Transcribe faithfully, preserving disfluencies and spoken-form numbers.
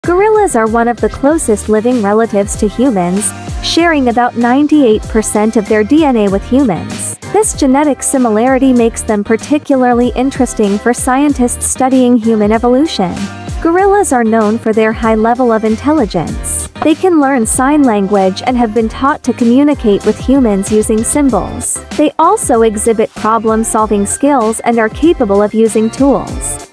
Gorillas are one of the closest living relatives to humans, sharing about ninety-eight percent of their D N A with humans. This genetic similarity makes them particularly interesting for scientists studying human evolution. Gorillas are known for their high level of intelligence. They can learn sign language and have been taught to communicate with humans using symbols. They also exhibit problem-solving skills and are capable of using tools.